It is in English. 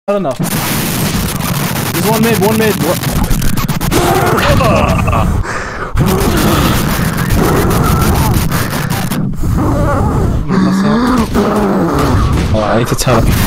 Not enough. There's one mid, one mid. Oh, I need to tell him.